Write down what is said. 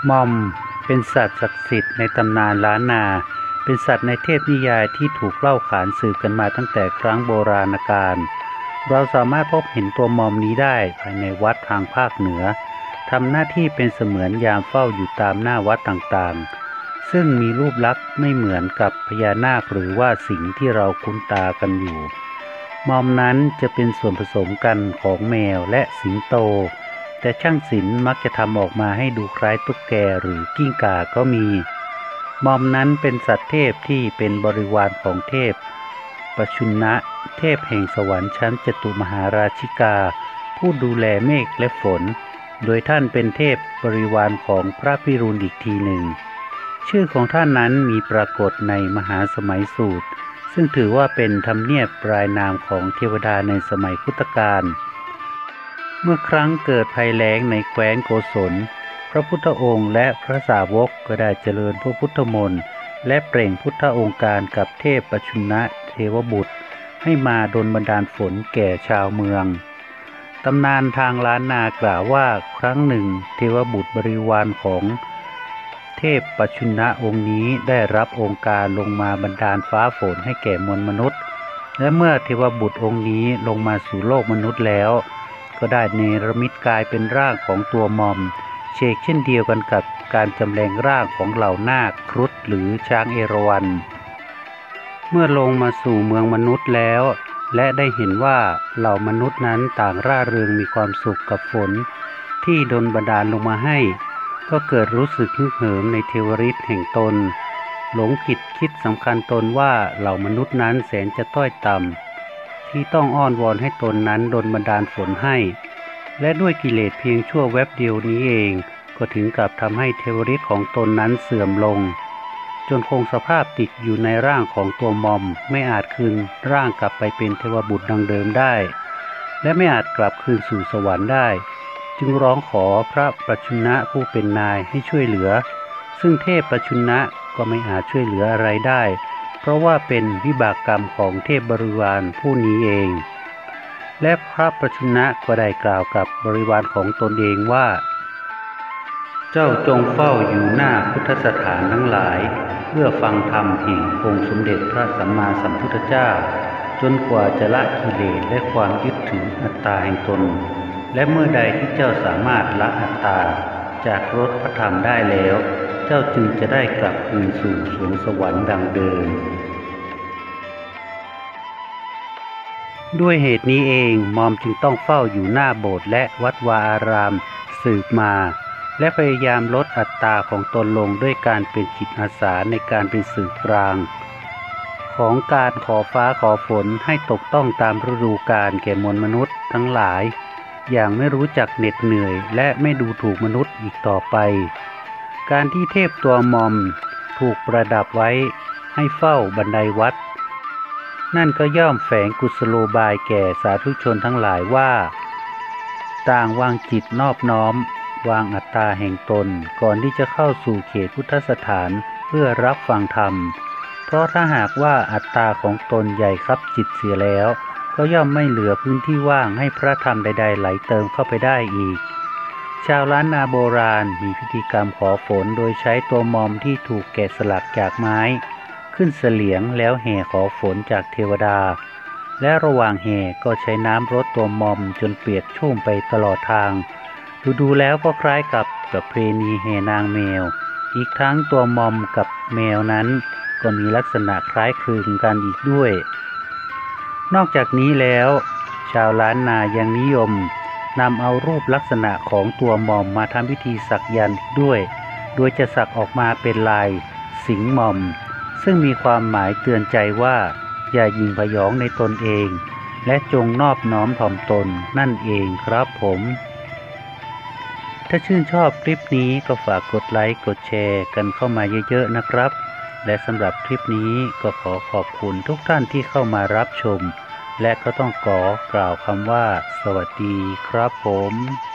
มอมเป็นสัตว์ศักดิ์สิทธิ์ในตำนานล้านนาเป็นสัตว์ในเทพนิยายที่ถูกเล่าขานสืบกันมาตั้งแต่ครั้งโบราณกาลเราสามารถพบเห็นตัวมอมนี้ได้ภายในวัดทางภาคเหนือทำหน้าที่เป็นเสมือนยามเฝ้าอยู่ตามหน้าวัดต่างๆซึ่งมีรูปลักษณ์ไม่เหมือนกับพญานาคหรือว่าสิงห์ที่เราคุ้นตากันอยู่มอมนั้นจะเป็นส่วนผสมกันของแมวและสิงโตแต่ช่างศิลป์มักจะทำออกมาให้ดูคล้ายตุ๊กแกหรือกิ้งก่าก็มีมอมนั้นเป็นสัตว์เทพที่เป็นบริวารของเทพปชุณนะเทพแห่งสวรรค์ชั้นจตุมหาราชิกาผู้ดูแลเมฆและฝนโดยท่านเป็นเทพบริวารของพระพิรุณอีกทีหนึ่งชื่อของท่านนั้นมีปรากฏในมหาสมัยสูตรซึ่งถือว่าเป็นธรรมเนียบปลายนามของเทวดาในสมัยพุทธกาลเมื่อครั้งเกิดภัยแล้งในแคว้นโกศลพระพุทธองค์และพระสาวกก็ได้เจริญพระพุทธมนต์และเปล่งพุทธองค์การกับเทพปชุณนะเทวบุตรให้มาดลบันดาลฝนแก่ชาวเมืองตำนานทางล้านนากล่าวว่าครั้งหนึ่งเทวบุตรบริวารของเทพปชุณนะองค์นี้ได้รับองค์การลงมาบันดาลฟ้าฝนให้แก่มวลมนุษย์และเมื่อเทวบุตรองค์นี้ลงมาสู่โลกมนุษย์แล้วก็ได้เนรมิตกายเป็นร่างของตัวมอมเช่นเดียวกันกับการจำแรงร่างของเหล่านาคครุฑหรือช้างเอราวัณเมื่อลงมาสู่เมืองมนุษย์แล้วและได้เห็นว่าเหล่ามนุษย์นั้นต่างร่าเริงมีความสุขกับฝนที่ดลบันดาลลงมาให้ก็เกิดรู้สึกฮึกเหิมในเทวฤทธิ์แห่งตนหลงผิดคิดสำคัญตนว่าเหล่ามนุษย์นั้นแสนจะต้อยต่ำที่ต้องอ้อนวอนให้ตนนั้นดลบันดาลฝนให้และด้วยกิเลสเพียงชั่วแวบเดียวนี้เองก็ถึงกับทำให้เทวฤทธิ์ของตนนั้นเสื่อมลงจนคงสภาพติดอยู่ในร่างของตัวมอมไม่อาจคืนร่างกลับไปเป็นเทวบุตรดังเดิมได้และไม่อาจกลับคืนสู่สวรรค์ได้จึงร้องขอพระปชุณนะผู้เป็นนายให้ช่วยเหลือซึ่งเทพปชุณนะก็ไม่อาจช่วยเหลืออะไรได้เพราะว่าเป็นวิบากกรรมของเทพบริวารผู้นี้เองและพระปชุณนะก็ได้กล่าวกับบริวารของตนเองว่าเจ้าจงเฝ้าอยู่หน้าพุทธสถานทั้งหลายเพื่อฟังธรรมแห่งองค์สมเด็จพระสัมมาสัมพุทธเจ้าจนกว่าจะละกิเลสและความยึดถืออัตตาแห่งตนและเมื่อใดที่เจ้าสามารถละอัตตาจากรสพระธรรมได้แล้วเจ้าจึงจะได้กลับคืนสู่สวงสวรรค์ดังเดิมด้วยเหตุนี้เองมอมจึงต้องเฝ้าอยู่หน้าโบสถ์และวัดวาอารามสืบมาและพยายามลดอัตราของตนลงด้วยการเป็นจิตอาสาในการเป็นสื่อกลางของการขอฟ้าขอฝนให้ตกต้องตามฤดูกาลแก่มวลมนุษย์ทั้งหลายอย่างไม่รู้จักเหน็ดเหนื่อยและไม่ดูถูกมนุษย์อีกต่อไปการที่เทพตัวมอมถูกประดับไว้ให้เฝ้าบันไดวัดนั่นก็ย่อมแฝงกุศโลบายแก่สาธุชนทั้งหลายว่าต่างวางจิตนอบน้อมวางอัตตาแห่งตนก่อนที่จะเข้าสู่เขตพุทธสถานเพื่อรับฟังธรรมเพราะถ้าหากว่าอัตตาของตนใหญ่ครับจิตเสียแล้วก็ย่อมไม่เหลือพื้นที่ว่างให้พระธรรมใดๆไหลเติมเข้าไปได้อีกชาวล้านนาโบราณมีพิธีกรรมขอฝนโดยใช้ตัวมอมที่ถูกแกะสลักจากไม้ขึ้นเสลียงแล้วแห่ขอฝนจากเทวดาและระหว่างแห่ก็ใช้น้ำรดตัวมอมจนเปียกชุ่มไปตลอดทางดูแล้วก็คล้ายกับประเพณีแห่นางแมวอีกทั้งตัวมอมกับแมวนั้นก็มีลักษณะคล้ายคลึงกันอีกด้วยนอกจากนี้แล้วชาวล้านนายังนิยมนำเอารูปลักษณะของตัวมอมมาทำพิธีสักยันต์ด้วยโดยจะสักออกมาเป็นลายสิงห์มอมซึ่งมีความหมายเตือนใจว่าอย่ายิงพยองในตนเองและจงนอบน้อมถ่อมตนนั่นเองครับผมถ้าชื่นชอบคลิปนี้ก็ฝากกดไลค์กดแชร์กันเข้ามาเยอะๆนะครับและสำหรับคลิปนี้ก็ขอขอบคุณทุกท่านที่เข้ามารับชมและก็ต้องขอกล่าวคำว่าสวัสดีครับผม